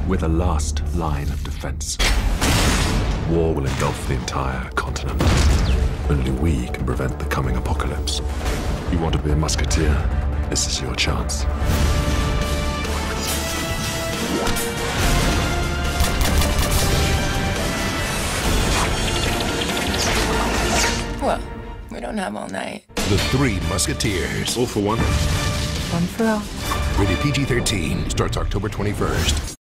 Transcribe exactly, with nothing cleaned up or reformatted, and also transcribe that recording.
We're the last line of defense. War will engulf the entire continent. Only we can prevent the coming apocalypse. You want to be a musketeer? This is your chance. Well, we don't have all night. The Three Musketeers. All for one. One for all. Rated P G thirteen. Starts October twenty-first.